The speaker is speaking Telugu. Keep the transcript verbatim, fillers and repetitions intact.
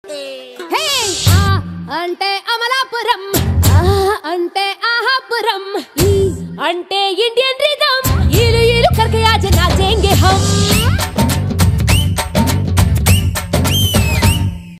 హే ఆ అంటే అమలాపురం, ఆ అంటే ఆహాపురం, ఈ అంటే ఇండియన్ రిథమ్, ఈలు ఈలు करके आज नाचेंगे हम।